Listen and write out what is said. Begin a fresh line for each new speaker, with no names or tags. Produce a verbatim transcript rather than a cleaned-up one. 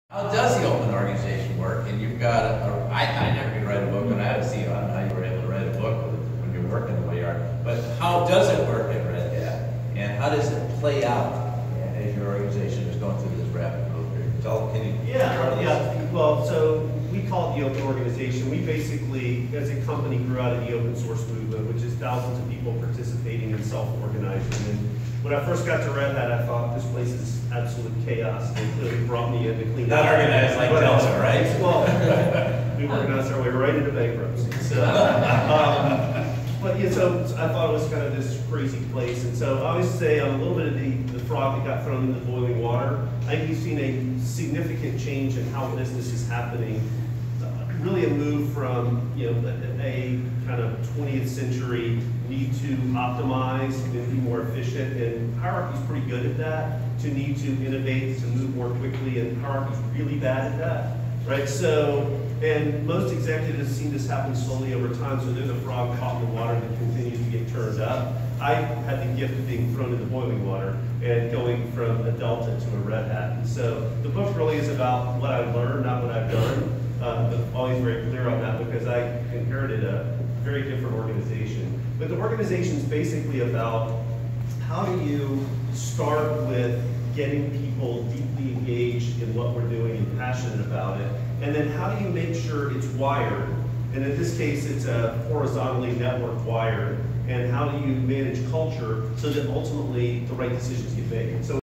How does the open organization work? And you've got, a, I, I never could write a book, and I haven't seen, I don't know how you were able to write a book when you're working the way you are, but how does it work at Red Hat? And how does it play out as your organization is going through this rapid growth period? Tell, can you
yeah, yeah. Well, so we call it the open organization. We basically, as a company, grew out of the open source movement, which is thousands of people participating and self-organizing. And when I first got to Red Hat, I thought this place is absolute chaos. They clearly brought me in to clean
Not
up.
organized like Delta, right?
Well, we organized our way right into bankruptcy. So, um, but yeah, so I thought it was kind of this crazy place. And so I always say I'm a little bit of the, the frog that got thrown into boiling water. I think we've seen a significant change in how business is happening. Really a move from, you know, a, a kind of twentieth century need to optimize and be more efficient, and hierarchy's pretty good at that, to need to innovate, to move more quickly, and hierarchy's really bad at that, right? So, and most executives have seen this happen slowly over time, so they're the frog caught in the water that continues to get turned up. I had the gift of being thrown into boiling water and going from a Delta to a Red Hat. And so the book really is about what I learned, not what I've done. Uh, but always very clear on that because I inherited a very different organization. But the organization is basically about how do you start with getting people deeply engaged in what we're doing and passionate about it, and then how do you make sure it's wired, and in this case it's a horizontally networked wired, and how do you manage culture so that ultimately the right decisions get made. So